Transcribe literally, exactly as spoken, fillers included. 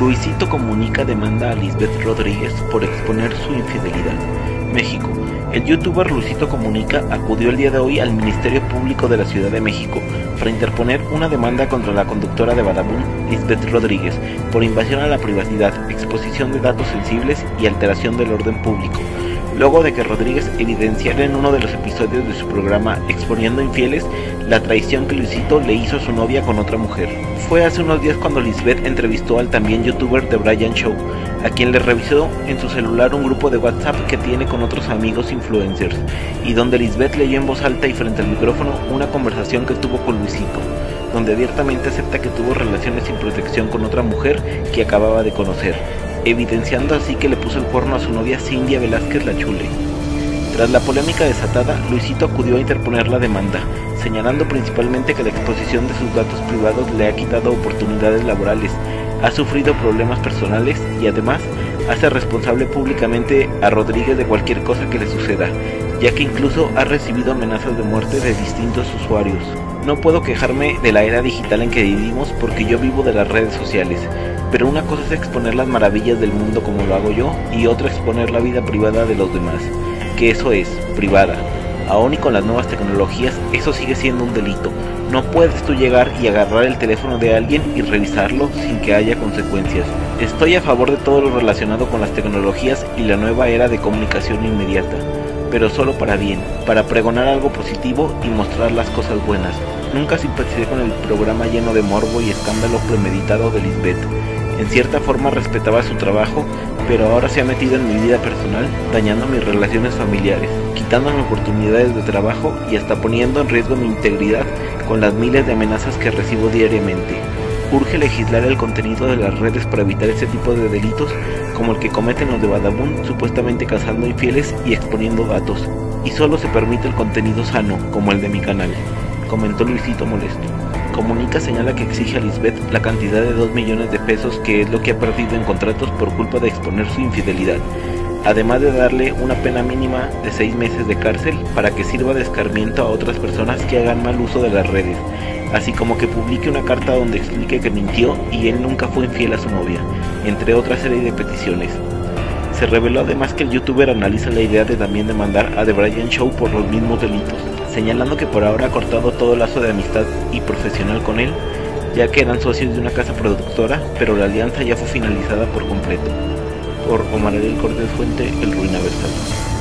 Luisito Comunica demanda a Lisbeth Rodríguez por exponer su infidelidad. México. El youtuber Luisito Comunica acudió el día de hoy al Ministerio Público de la Ciudad de México para interponer una demanda contra la conductora de Badabun, Lisbeth Rodríguez, por invasión a la privacidad, exposición de datos sensibles y alteración del orden público, luego de que Rodríguez evidenciara en uno de los episodios de su programa Exponiendo Infieles la traición que Luisito le hizo a su novia con otra mujer. Fue hace unos días cuando Lisbeth entrevistó al también youtuber The Brian Show, a quien le revisó en su celular un grupo de WhatsApp que tiene con otros amigos influencers, y donde Lisbeth leyó en voz alta y frente al micrófono una conversación que tuvo con Luisito, donde abiertamente acepta que tuvo relaciones sin protección con otra mujer que acababa de conocer, evidenciando así que le puso el cuerno a su novia Cindia Velázquez La Chule. Tras la polémica desatada, Luisito acudió a interponer la demanda, señalando principalmente que la exposición de sus datos privados le ha quitado oportunidades laborales, ha sufrido problemas personales y además hace responsable públicamente a Rodríguez de cualquier cosa que le suceda, ya que incluso ha recibido amenazas de muerte de distintos usuarios. No puedo quejarme de la era digital en que vivimos porque yo vivo de las redes sociales, pero una cosa es exponer las maravillas del mundo como lo hago yo y otra exponer la vida privada de los demás, que eso es, privada. Aún y con las nuevas tecnologías, eso sigue siendo un delito. No puedes tú llegar y agarrar el teléfono de alguien y revisarlo sin que haya consecuencias. Estoy a favor de todo lo relacionado con las tecnologías y la nueva era de comunicación inmediata, pero solo para bien, para pregonar algo positivo y mostrar las cosas buenas. Nunca simpaticé con el programa lleno de morbo y escándalo premeditado de Lisbeth. En cierta forma respetaba su trabajo, pero ahora se ha metido en mi vida personal, dañando mis relaciones familiares, quitándome oportunidades de trabajo y hasta poniendo en riesgo mi integridad con las miles de amenazas que recibo diariamente. Urge legislar el contenido de las redes para evitar ese tipo de delitos como el que cometen los de Badabun, supuestamente cazando infieles y exponiendo datos, y solo se permite el contenido sano, como el de mi canal, comentó Luisito molesto. Comunica señala que exige a Lisbeth la cantidad de dos millones de pesos, que es lo que ha perdido en contratos por culpa de exponer su infidelidad, además de darle una pena mínima de seis meses de cárcel para que sirva de escarmiento a otras personas que hagan mal uso de las redes, así como que publique una carta donde explique que mintió y él nunca fue infiel a su novia, entre otra serie de peticiones. Se reveló además que el youtuber analiza la idea de también demandar a The Brian Show por los mismos delitos, señalando que por ahora ha cortado todo lazo de amistad y profesional con él, ya que eran socios de una casa productora, pero la alianza ya fue finalizada por completo. Por Omar Ariel Cortés Fuente, El Ruina Versal.